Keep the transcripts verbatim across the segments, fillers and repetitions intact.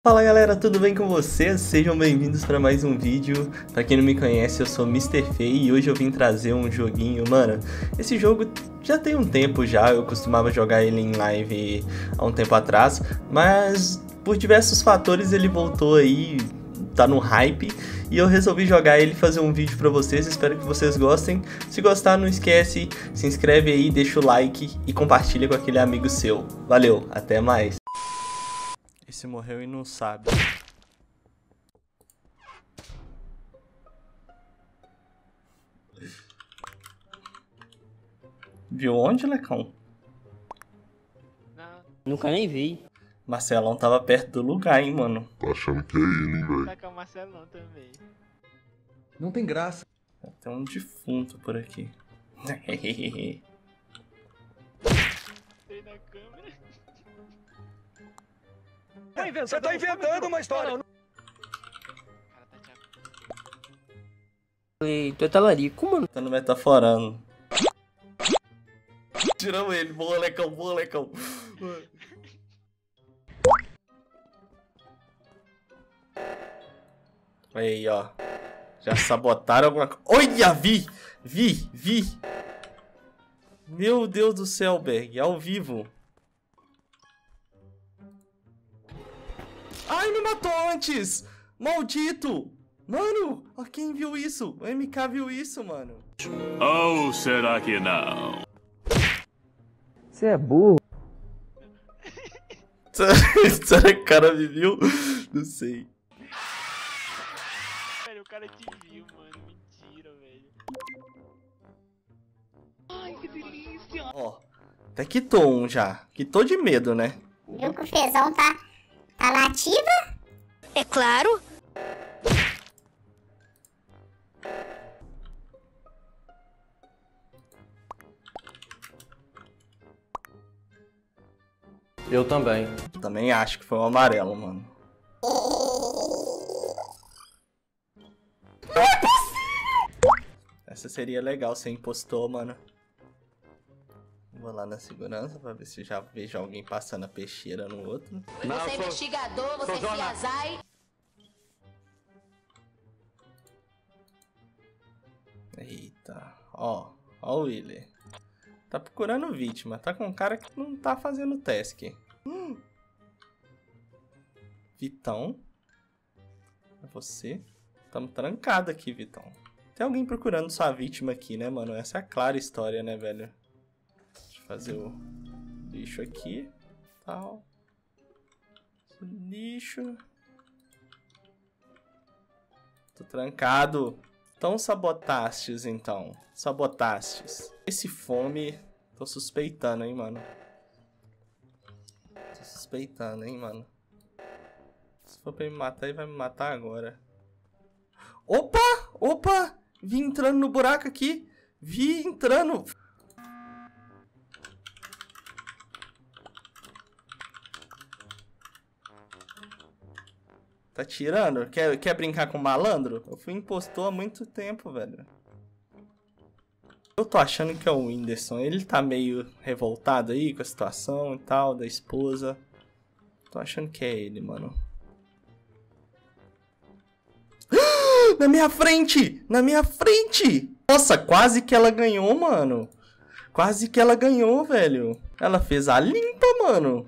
Fala galera, tudo bem com vocês? Sejam bem-vindos para mais um vídeo. Pra quem não me conhece, eu sou mister Fei e hoje eu vim trazer um joguinho. Mano, esse jogo já tem um tempo já, eu costumava jogar ele em live há um tempo atrás, mas por diversos fatores ele voltou aí, tá no hype, e eu resolvi jogar ele e fazer um vídeo pra vocês. Espero que vocês gostem. Se gostar, não esquece, se inscreve aí, deixa o like e compartilha com aquele amigo seu. Valeu, até mais. Esse morreu e não sabe. Viu onde, Lecão? Não. Nunca nem vi. Marcelão tava perto do lugar, hein, mano. Tô achando que é ele, hein, velho. Tá com o Marcelão também. Não tem graça. Tem um defunto por aqui. Entrei na câmera. Você tá inventando uma história. O cara tá te Falei, tu é talarico, mano. Tá no metaforando. Tiramos ele. Boa, Lecão, boa, Lecão. Aí, ó. Já sabotaram alguma coisa. Olha, vi! Vi, vi! Meu Deus do céu, Berg. Ao vivo. Ai, me matou antes! Maldito! Mano, ó, quem viu isso? O M K viu isso, mano. Ou será que não? Você é burro. Será que o cara me viu? Não sei. Velho, o cara te viu, mano. Mentira, velho. Ai, que delícia. Ó, até quitou um já. Quitou de medo, né? Viu que o Fezão tá, tá na ativa? É claro. Eu também. Também acho que foi um amarelo, mano. Essa seria legal, você impostor, mano. Vou lá na segurança pra ver se já vejo alguém passando a peixeira no outro. Você é investigador, você é C S I. Eita, ó, ó o Willy. Tá procurando vítima, tá com um cara que não tá fazendo task. Hum. Vitão? É você? Tamo trancado aqui, Vitão. Tem alguém procurando sua vítima aqui, né, mano? Essa é a clara história, né, velho? Deixa eu fazer o lixo aqui. Tal. Lixo. Tô trancado. Então sabotastes, então. Sabotastes. Esse fome... Tô suspeitando, hein, mano. Tô suspeitando, hein, mano. Se for pra me matar, ele vai me matar agora. Opa! Opa! Vi entrando no buraco aqui. Vi entrando. Tá tirando? Quer, quer brincar com malandro? Eu fui impostor há muito tempo, velho. Eu tô achando que é o Whindersson. Ele tá meio revoltado aí com a situação e tal, da esposa. Tô achando que é ele, mano. Na minha frente! Na minha frente! Nossa, quase que ela ganhou, mano. Quase que ela ganhou, velho. Ela fez a limpa, mano.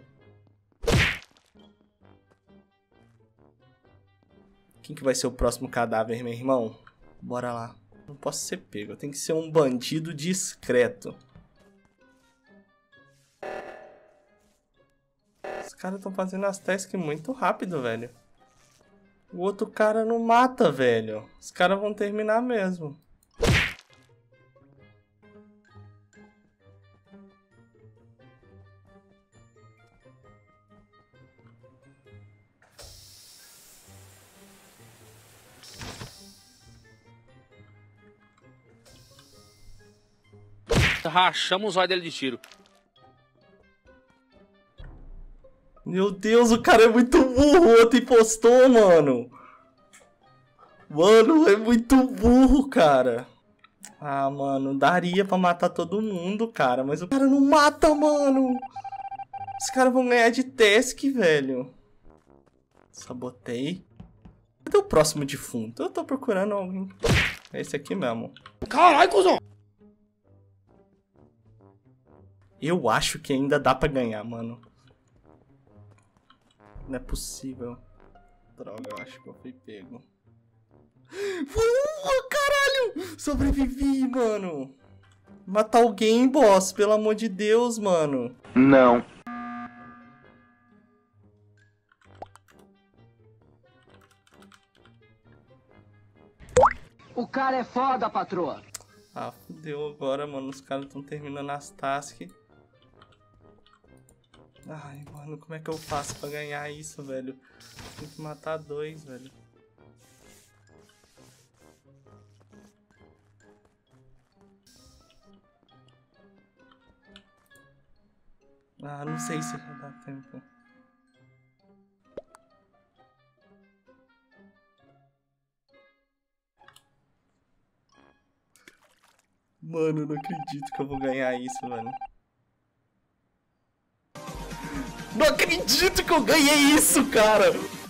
Quem que vai ser o próximo cadáver, meu irmão? Bora lá. Não posso ser pego, eu tenho que ser um bandido discreto. Os caras estão fazendo as tasks muito rápido, velho. O outro cara não mata, velho. Os caras vão terminar mesmo. Rachamos os olhos dele de tiro. Meu Deus, o cara é muito burro. O outro impostor, mano. Mano, é muito burro, cara. Ah, mano, daria pra matar todo mundo, cara. Mas o cara não mata, mano. Os caras vão ganhar de task, velho. Sabotei. Cadê o próximo defunto? Eu tô procurando alguém. É esse aqui mesmo. Caralho, cuzão! Eu acho que ainda dá pra ganhar, mano. Não é possível. Droga, eu acho que eu fui pego. Uh, caralho! Sobrevivi, mano. Matar alguém, boss. Pelo amor de Deus, mano. Não. O cara é foda, patroa. Ah, fudeu agora, mano. Os caras estão terminando as tasks. Ai, mano, como é que eu faço pra ganhar isso, velho? Tem que matar dois, velho. Ah, não sei se vai dar tempo. Mano, eu não acredito que eu vou ganhar isso, velho. Não acredito que eu ganhei isso, cara!